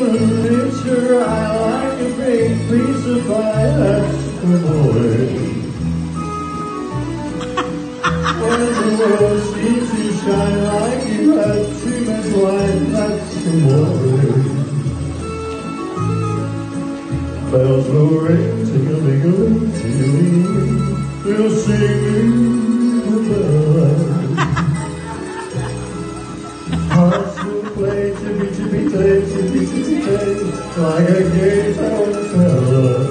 It's your eye like a big piece of fire. That's Amore. When the world seems to shine like you had too much light, that's Amore. Bells will ring, ting-a-ling-a-ling, ting-a-ling-a-ling. We'll sing goodbye. Hearts will play, chippy-chippy-tay, chippy-chippy-tay, like a gay tarantella.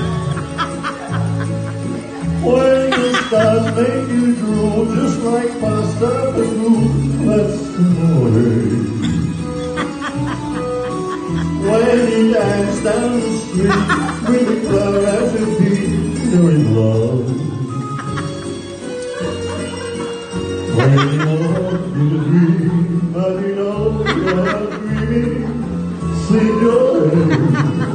When the stars make you drool, just like pasta fazool, that's Amore. When you dance down the street with a cloud at your feet, you're in love. When you walk in a dream, but you know you're not dreaming, sleep your head.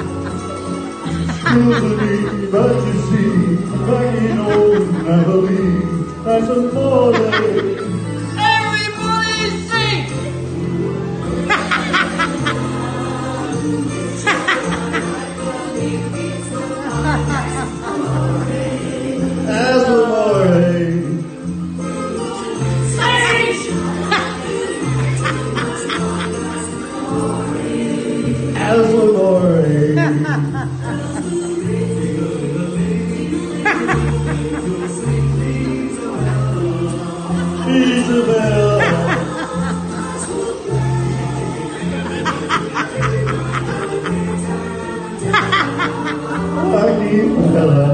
Feel the need, but you see, like you know, never leave, that's Amore. As Amore, as Amore, Isabel, I need